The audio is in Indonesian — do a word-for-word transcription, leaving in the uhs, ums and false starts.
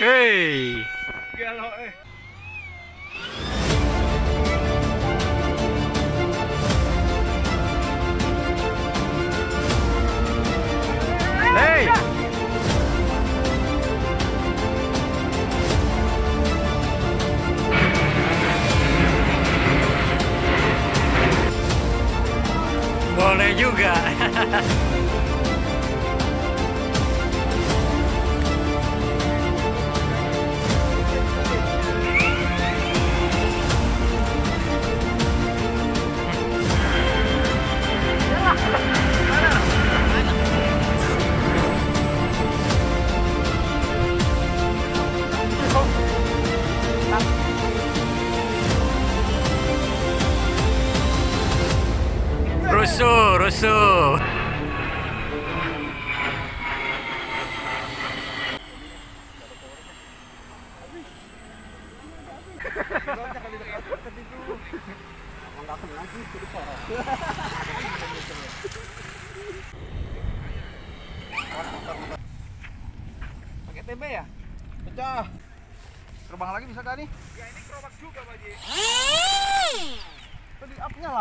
Hei. Galau eh. Hei. Boleh juga. Rusuh, rusuh. Pakai tempe ya? Pecah. Terbang lagi bisa kah nih? Ya ini gerobak juga, Pak Ji. Tadi up-nya lah.